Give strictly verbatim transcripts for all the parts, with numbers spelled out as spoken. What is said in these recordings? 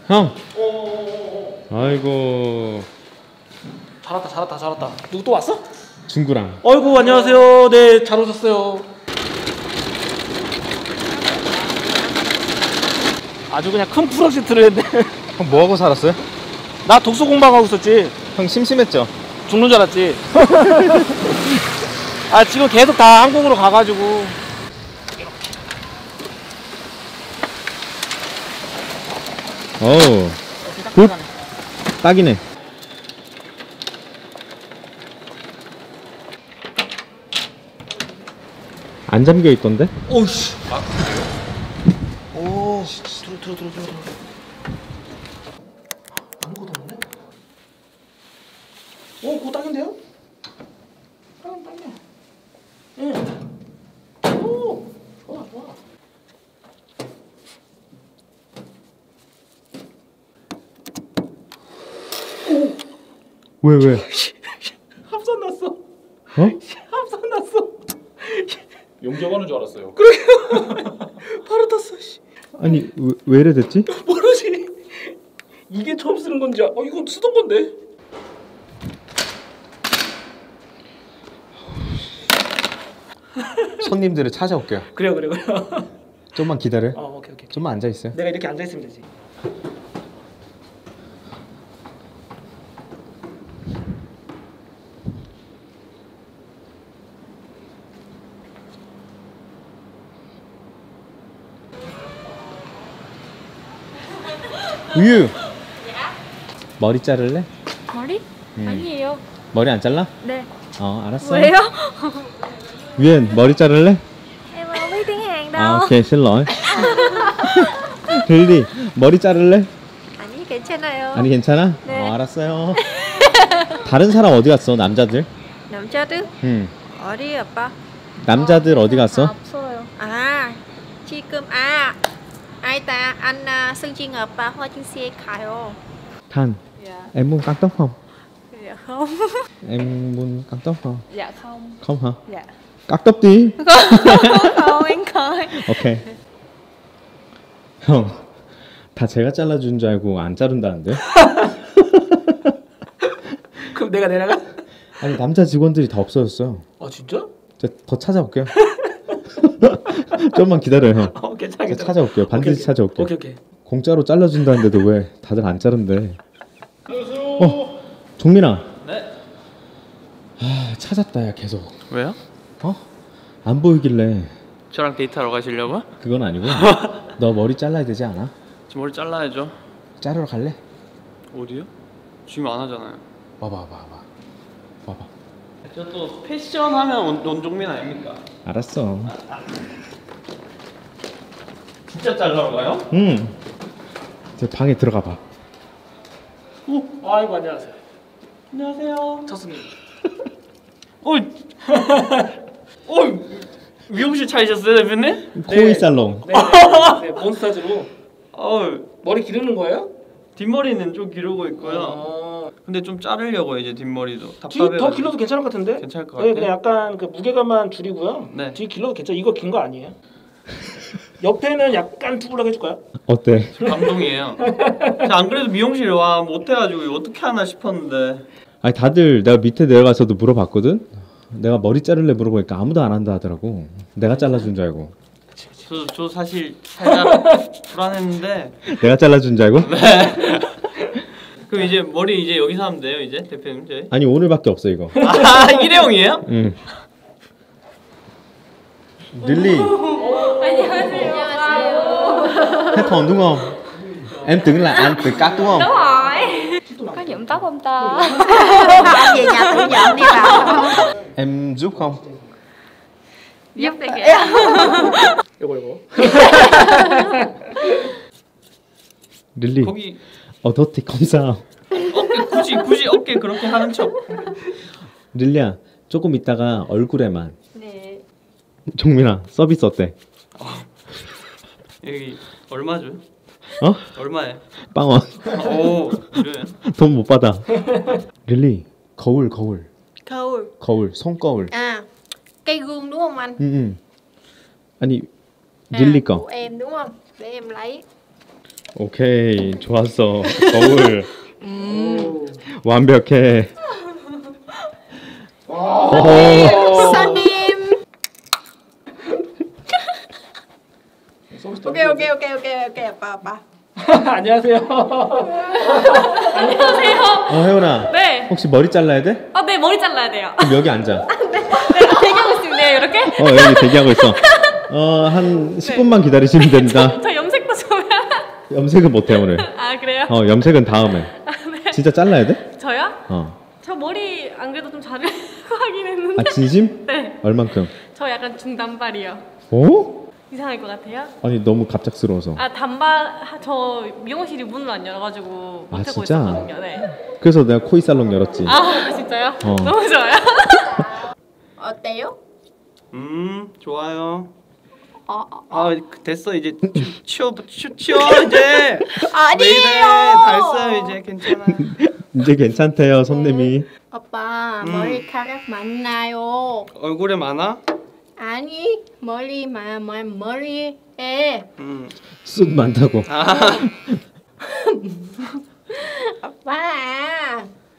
형. 오. 아이고. 잘왔다 잘왔다 잘왔다. 누구 또 왔어? 중구랑. 아이고 안녕하세요. 네 잘 오셨어요. 아주 그냥 큰 프로젝트를 했네. 형 뭐하고 살았어요? 나 독서 공부하고 있었지. 형 심심했죠? 죽는 줄 알았지. 아 지금 계속 다 한국으로 가가지고. 어우 굿. 딱이네. 안 잠겨 있던데? 오우씨. 아 그래요? 오 들어 들어 들어 들어 들어. 아무것도 없는데? 오 그거 딱인데요? 딱은 딱이야. 응. 오 좋아 좋아. 오. 왜 왜? 합선 났어. 어? 합선 났어. 용접하는 줄 알았어요. 그러게. 바로 탔어. 씨. 아니 왜, 왜 이래 됐지? 모르지. 이게 처음 쓰는 건지. 어 이건 쓰던 건데. 손님들을 찾아올게요. 그래요 그래요 그래요. 좀만 기다려. 어 오케이 오케이. 좀만 앉아 있어요. 내가 이렇게 앉아 있으면 되지. 우유. 머리 자를래? 머리? 음. 아니에요. 머리 안 잘라? 네. 어 알았어. 왜요? 위엔 머리 자를래? Em không biết tiếng Hàn đâu. 아 오케이 실러. 릴리 머리 자를래? 아니 괜찮아요. 아니 괜찮아? 네. 어 알았어요. 다른 사람 어디 갔어? 남자들? 남자들? 응. 어디 오빠? 남자들 어디 갔어? 없어요. À, 지금 à, ai ta anh uh, Sơn Chi Ngọc và Hoa Chiên Xe 가요. Thành, Dạ. em muốn cắt tóc không? Dạ không. Em muốn cắt tóc không? Dạ không. Không hả? Dạ. Cắt tóc đi. không anh coi. 오케이. 형, 다 제가 잘라준 줄 알고 안 자른다는데요? 그럼 내가 내려가? 아니 남자 직원들이 다 없어졌어요. 아 진짜? 저 더 찾아올게요. 좀만 기다려요 형. 어 괜찮아 저 괜찮아. 찾아올게요. 반드시 오케이, 오케이. 찾아올게요. 오케이 오케이. 공짜로 잘라준다는데도 왜 다들 안 자른대? 어, 종민아. 네. 아 찾았다 야 계속. 왜요? 어? 안 보이길래. 저랑 데이트하러 가시려고? 그건 아니고. 너 머리 잘라야 되지 않아? 저 머리 잘라야죠. 자르러 갈래? 어디요? 지금 안 하잖아요. 와봐 와봐 와봐. 와봐. 저 또 패션 하면 원, 원종민 아닙니까? 알았어. 진짜 잘라러 가요? 응. 저 방에 들어가 봐. 오 아이고 안녕하세요. 안녕하세요. 쳤습니다. 어이. 어이. 미용실 차리셨어요 대표님? 코이 살롱. 네, 네, 네, 몬스타즈로 어이. 머리 기르는 거예요? 뒷머리는 좀 기르고 있고요. 아, 근데 좀 자르려고 이제 뒷머리도 뒤 답답해. 더 길러도 괜찮을 것 같은데? 괜찮을 것 네, 같아. 그냥 약간 그 무게감만 줄이고요. 네. 뒤 길러도 괜찮아. 이거 긴 거 아니에요? 옆에는 약간 투블럭 해줄까요? 어때? 감동이에요. 제가 안 그래도 미용실 와 못해가지고 이거 어떻게 하나 싶었는데. 아니 다들 내가 밑에 내려가서도 물어봤거든. 내가 머리 자를래 물어보니까 아무도 안 한다 하더라고. 내가 잘라준 줄 알고. 저, 저 사실 살짝 불안했는데. 내가 잘라준 줄 알고? 그럼 이제 머리 이제 여기서 하면 돼요 이제 대표님 저희? 아니 오늘밖에 없어 이거. 아 일회용이에요? 응. 릴리. 안녕하세요. Thế còn đúng không? Em tưởng là anh tự cắt đúng không? Đúng rồi. Có nhuộm tóc không ta? Ông về nhà tự nhận đi vào. Em giúp không? Giúp đi kìa. 요거 요거. 릴리. 거기 어떻게 검사? 어깨 굳이 굳이 어깨 그렇게 하는 척. 릴리야 조금 있다가 얼굴에만. 네. 종민아 서비스 어때? 여기 얼마죠? 어? 얼마에? 빵원. 오 그래요? 돈 못 받아. 릴리 거울 거울 Cool. 거울 손거울. À, cây gương đúng không anh? 응응. 아니 À, 릴리 của 거. em đúng không? Để em lấy. 오케이 좋았어. 거울 완벽해. 오. 손님. 오케이 오케이 오케이 오케이 오케이 아빠 아빠. 안녕하세요. 안녕하세요. 어 혜원아. 네. 혹시 머리 잘라야 돼? 아, 네, 머리 잘라야 돼요. 그럼 여기 앉아. 네, 대기하고 있습니다. 이렇게. 어 여기 대기하고 있어. 어한 십 분만 기다리시면 됩니다. 저 염색도 좀 해야. 염색은 못해 오늘. 아, 그래요? 어 염색은 다음에. 진짜 잘라야 돼? 저요? 어. 저 머리 안 그래도 좀 자르려고 하긴 했는데. 아 진심? 네. 얼만큼? 저 약간 중단발이요. 어? 이상할 것 같아요? 아니 너무 갑작스러워서. 아, 단발 하- 저 미용실이 문을 안 열어가지고 아, 못하고 진짜? 있었거든요. 네. 그래서 내가 코이 살롱 열었지. 아, 진짜요? 어. 너무 좋아요. 어때요? 음 좋아요. 어, 어. 아 됐어 이제 치워 치워 치워 이제. 왜 이래? 아니에요. 다 했어요 이제 괜찮아. 이제 괜찮대요 손님이. 오빠 음. 머리카락 많나요? 얼굴에 많아? 아니 머리만 머 머리에 음. 숱 많다고. 아 오빠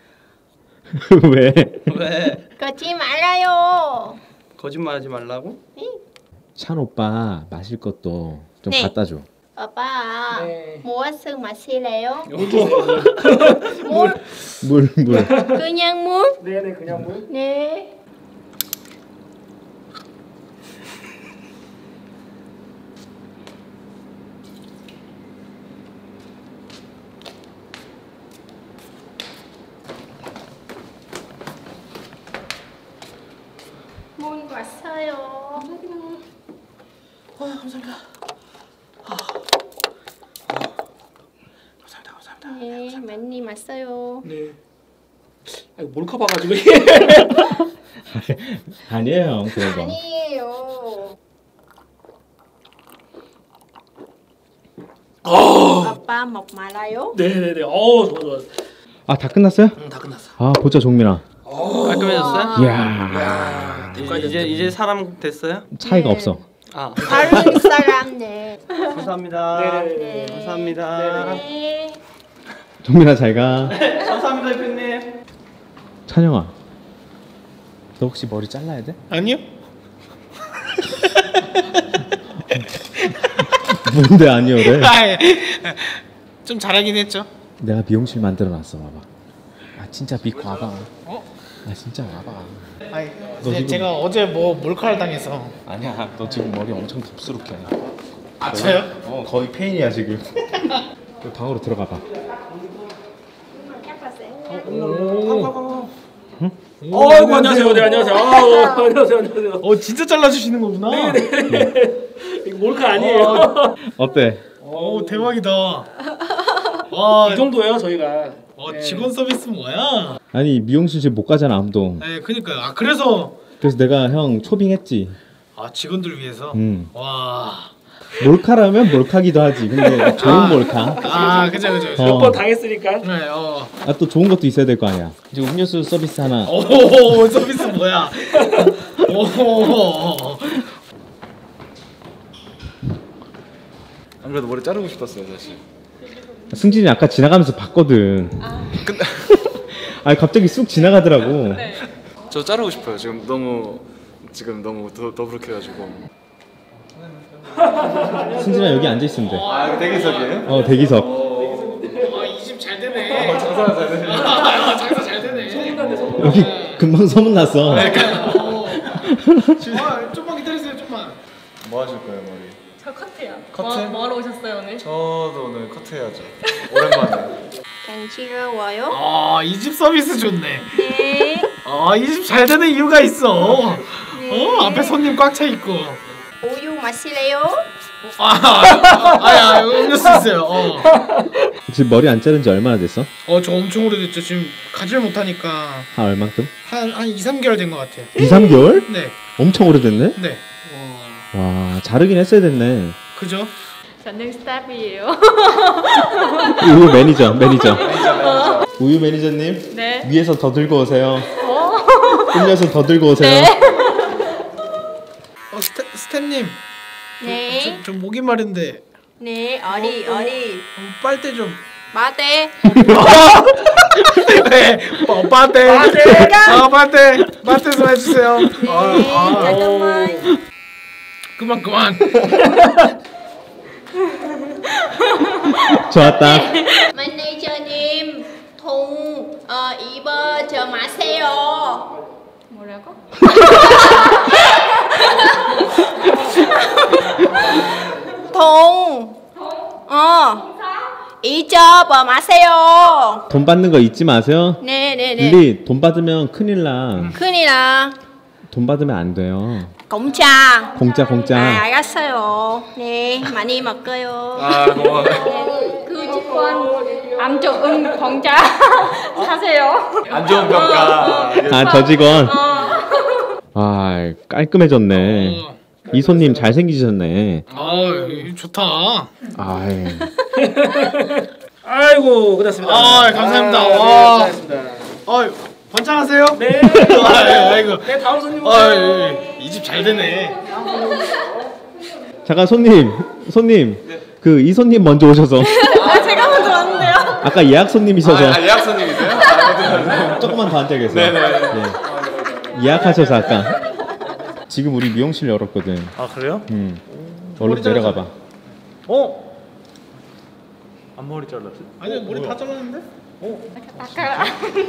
왜? 왜? 걷지 말아요. 거짓말하지 말라고? 찬 오빠 마실 것도 좀 네. 갖다 줘. 오빠 네. 무엇을 마실래요? 물 주세요. 물 물 물. 그냥 물? 네네 그냥 물. 네. 문 왔어요. 네, 많이 왔어요. 네. 아, 몰카 봐가지고. 아니에요 형 그런 거. 아니에요. 아빠 먹 말아요? 네네네. 어 좋아 좋아. 아 다 끝났어요? 응, 다 끝났어. 아 보자 종민아. 깔끔해졌어요? 이야 야, 이제 이제, 이제 사람 됐어요? 차이가 네. 없어. 아 다른 사람네. 감사합니다. 네네네. 감사합니다. 네. 종민아 잘 가. 감사합니다 대표님. 찬영아. 너 혹시 머리 잘라야 돼? 아니요. 뭔데 아니요래? 좀 잘하긴 했죠. 내가 미용실 만들어 놨어 봐봐. 아 진짜 믿고 와봐. 어? 아 진짜 와봐. 아니, 너 지금- 제가 어제 뭐 몰카를 당해서. 아니야 너 지금 머리 엄청 덥수룩해. 아 저요? 어 거의 페인이야 지금. 그 방으로 들어가 봐. 어, 아이고 안녕하세요. 네 안녕하세요. 아, 안녕하세요. 안녕하세요. 어 진짜 잘라주시는 거구나. 이거 몰카 아니에요. 어때? 오 대박이다. 와, 이 정도예요 저희가. 어, 네. 직원 서비스 뭐야? 아니 미용실 집 못 가잖아 암동. 네, 그니까요. 아 그래서 그래서 내가 형 초빙했지. 아 직원들 위해서. 음. 와. 몰카라면 몰카기도 하지. 근데 좋은 아. 몰카. 아 그죠 그죠. 어. 몇 번 당했으니까. 네, 어. 아 또 좋은 것도 있어야 될 거 아니야. 이제 음료수 서비스 하나. 오 서비스 뭐야? 오. 안 그래도 머리 자르고 싶었어요 사실. 승진이 아까 지나가면서 봤거든. 근데 아니 갑자기 쑥 지나가더라고. 네. 저 자르고 싶어요. 지금 너무 지금 너무 더 더부룩해가지고. 승진아 여기 앉아 있으면 돼. 아 여기 대기석이에요? 어 대기석. 아이 집 잘 되네. 장사 잘 되네. 장사 잘 되네. 여기 금방 소문 났어. 아, 좀만 기다리세요 좀만. 뭐 하실 거예요 머리? 저 커트요. 커트? 뭐, 뭐 하러 오셨어요 오늘? 저도 오늘 커트 해야죠. 오랜만에. 간지러워요? 아이 집 서비스 좋네. 네. 아이 집 잘 되는 이유가 있어. 네. 어 앞에 손님 꽉 차 있고. 우유 마실래요? 아, 아야 음료수 있어요. 어. 지금 머리 안 자른 지 얼마나 됐어? 어, 저 엄청 오래됐죠. 지금 가지를 못하니까 한 얼만큼? 한 한 이, 삼 개월 된 것 같아요. 이, 삼 개월? 네, 엄청 오래됐네? 네. 와 자르긴 했어야 됐네. 그죠? 저는 스탑이에요. 우유 매니저 매니저. 우유 매니저님 네. 위에서 더 들고 오세요. 음료수 더 들고 오세요. 네. 어, 스태, 스태님. 네. 저, 저 목이 마른데 네, 어리 어리. 빨대 좀. 마대. 네, 어, 빠떼. 아, 빠떼. 빠떼 좀 해주세요. 네, 잠깐만. 그만 그만. 좋았다. 매니저님, 통 어, 입어줘 마세요. 뭐라고? 통. 어. 잊어버 마세요. 돈 받는 거 잊지 마세요. 네네네. 릴리 돈 받으면 큰일 나. 큰일 나. 돈 받으면 안 돼요. 공짜. 공짜 공짜. 아, 알았어요. 네, 많이 먹어요. 아 고마워. 그 직원 안 좋은 공짜 사세요. 안 좋은 평가. 아 저 직원. 아 깔끔해졌네. 이 손님 잘생기셨네. 아, 좋다. 아이. 아이고 끝났습니다. 아, 감사합니다. 아, 와. 네, 끝났습니다. 아, 번창하세요. 네. 아, 아이고. 네, 다음 손님 아, 오세요. 이 집 잘 되네. 잠깐 손님 손님 그 이 손님 먼저 오셔서. 아 제가 먼저 왔는데요. 아까 예약 손님이셔서. 아, 예약 손님이세요? 아, 조금만 더 앉아 계세요. 네네. 예. 예약하셔서 아까. 지금 우리 미용실 열었거든. 아 그래요? 음. 얼른 내려가 봐. 어? 앞머리 잘랐어? 아니, 머리 다 잘랐는데? 닦아라.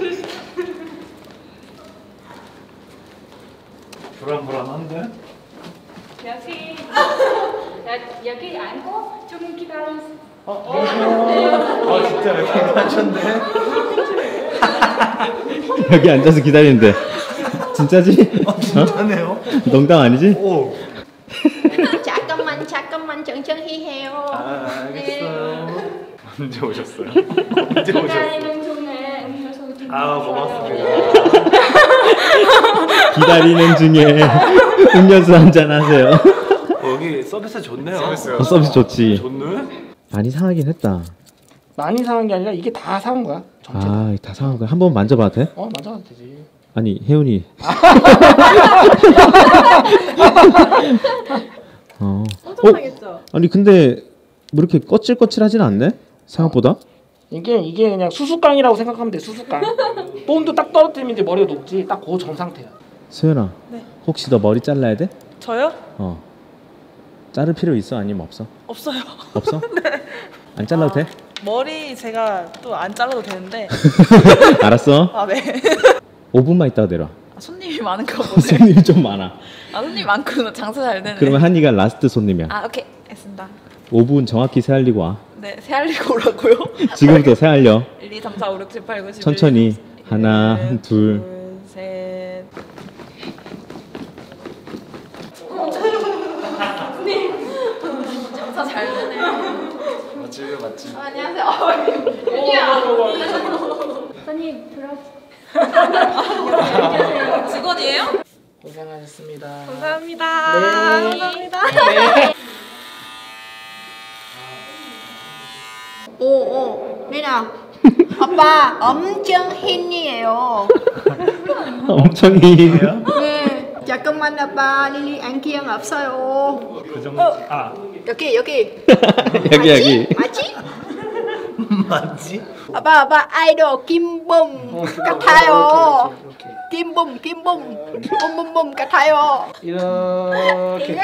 불안불안한데? 여기 여- 여기 앉고 좀 기다리세요. 아 진짜 왜 괜찮네? 여기 앉아서 기다리는데. 진짜지? 어? 진짜네요. 농담 아니지? 오. 잠깐만, 잠깐만 정정히 해요. 아 알겠어요. 언제 오셨어요? 언제 오셨어요? 기다리는 중에 음료수 좀 아 고맙습니다. 기다리는 중에 음료수 한잔 하세요. 어, 여기 서비스 좋네요. 서비스요. 어, 서비스 좋지. 좋네. 많이 상하긴 했다. 많이 상한 게 아니라 이게 다 상한 거야. 전체. 아, 다 상한 거야. 한번 만져봐도 돼? 어 맞아 되지. 아니, 혜윤이. 어. 어? 아니 근데 뭐 이렇게 거칠거칠하진 않네? 생각보다? 이게 이게 그냥 수수깡이라고 생각하면 돼. 수수깡. 본드 딱 떨어뜨리면 이제 머리가 녹지. 딱 그 정 상태야. 수연아. 네. 혹시 너 머리 잘라야 돼? 저요? 어. 자를 필요 있어? 아니면 없어? 없어요. 없어? 안 잘라도 돼? 머리 제가 또 안 잘라도 되는데. 알았어. 아 네. 오 분만 있다가 내려와. 아, 손님이 많은가 보네. 손님이 좀 많아. 아 손님 많구나. 장사 잘 되네. 그러면 한이가 라스트 손님이야. 아 오케이 알겠습니다. 오 분 정확히 세알리고 와. 네 새알리고 오라고요? 지금부터 세알려. 일, 이, 삼, 사, 오, 육, 칠, 팔, 구, 십, 천천히. 하나, 둘. 셋. 장사 잘 되네. 맞지 맞지. 안녕하세요. 윤이야. 손님 들어. 직원이에요? 고생하셨습니다. 감사합니다. 네. 감사합니다. 오, 오, 리나. 오빠 엄청 흰이에요. 엄청 이. 네. 잠깐만 오빠 릴리 안경 없어요. 그 정도. 아 여기 여기. 여기 여기. 맞지? 맞지? 오빠 오빠 아이돌 김범 같아요. 김범 김범 봄봄봄 같아요. 이렇게.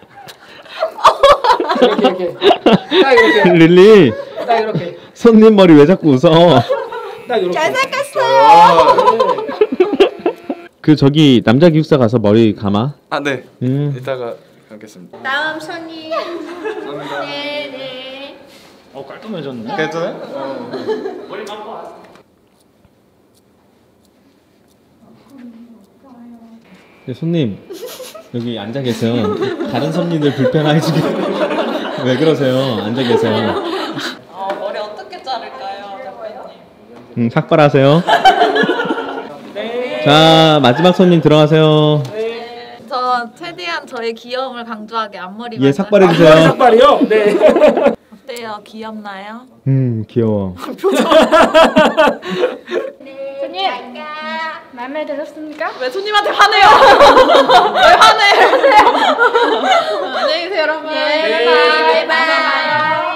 이렇게 이렇게. 딱 이렇게. 릴리. 딱 이렇게. 손님 머리 왜 자꾸 웃어? 딱 이렇게. 잘생겼어요. 그 저기 남자 기숙사 가서 머리 감아. 아 네. 음. 이따가 가겠습니다. 다음 손님. 네 네. 어 깔끔해졌네. 괜찮아요? 어. 네, 손님 여기 앉아 계세요. 다른 손님들 불편하시게. 왜 그러세요? 앉아 계세요. 어, 머리 어떻게 자를까요, 대표님? 음, 삭발하세요. 네. 자 마지막 손님 들어가세요. 저 최대한 저의 귀여움을 강조하게 앞머리만. 예, 삭발해 주세요. 삭발이요? 네. 어때요? 귀엽나요? 음 귀여워. 손님 마음에 들었습니까? 왜 손님한테 화내요? 왜 화내? 안녕히 계세요, 여러분. 네. 바이바이.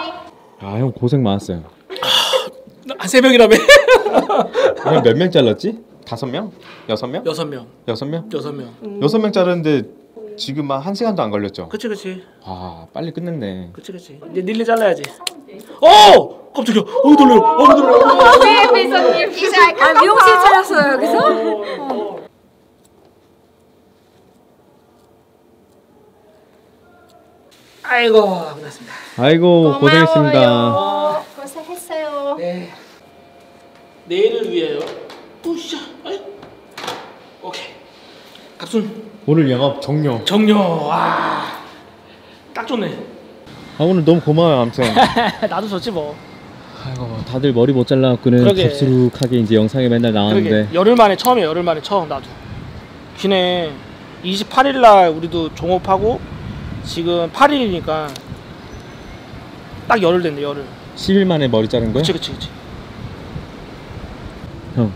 형 고생 많았어요. 한 세 명이라며? 형 몇 명 잘랐지? 다섯 명? 여섯 명? 여섯 명. 여섯 명? 여섯 명. 여섯 명 자르는데 지금 한 시간도 안 걸렸죠? 그치 그치. 아 빨리 끝냈네. 그치 그치. 이제 닐리 잘라야지. 어! 깜짝이야. 어 놀래요. 어 놀래요. 네, 비서님. 아, 미용실 차렸어요 여기서? 아이고 끝났습니다. 아이고 고생했습니다. 고마워요. 고생했어요. 네. 내일을 위해요. 으쌰. 아이. 오케이. 갑순 오늘 영업 종료. 정료. 와. 딱 좋네. 아 오늘 너무 고마워요. 아무튼. 나도 좋지 뭐. 아이고 다들 머리 못 잘라갖고는 그러게. 덥수룩하게 이제 영상에 맨날 나왔는데. 그러게. 열흘 만에 처음이에요. 열흘 만에 처음 나도. 기네. 이십팔 일 날 우리도 종업하고 지금 팔 일이니까 딱 열흘 됐네. 열흘. 십 일 만에 머리 자른 거야? 그치 그치 그치. 형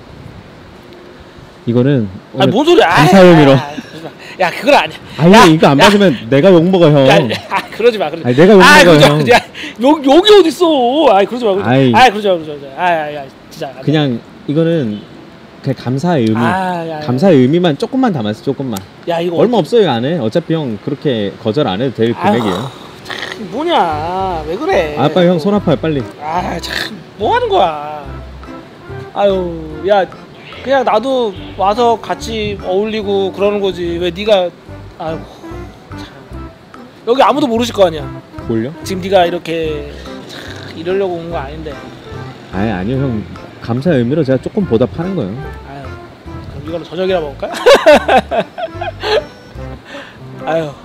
이거는 아니 뭔 소리야. 감사용이로. 아, 그러지 마. 야 그건 아니야. 아니 야, 이거 안 야. 받으면 내가 욕먹어 형. 야, 아, 그러지 마. 그러지 마. 아니 내가 욕먹어 아, 그러지 마. 형. 그러지 마. 욕 욕이 어디 있어? 아, 그러지 마. 그러지 마. 아이. 아, 그러지 마. 그러지 마. 아, 아, 야, 진짜. 그냥 이거는 그냥 감사의 의미. 아, 야, 야. 감사의 의미만 조금만 담았어 조금만. 야, 이거 얼마 없어요 안에. 어차피 형 그렇게 거절 안 해도 될 아유, 금액이에요. 참 뭐냐? 왜 그래? 아 빨리 형 손 아파요 빨리. 아, 참 뭐 하는 거야? 아유, 야, 그냥 나도 와서 같이 어울리고 그러는 거지. 왜 네가 아유, 참. 여기 아무도 모르실 거 아니야. 뭘요? 지금 네가 이렇게 참 이러려고 온 거 아닌데. 아니 아니요 형 감사의 의미로 제가 조금 보답하는 거예요. 아유, 그럼 이걸로 저녁이나 먹을까? 아유.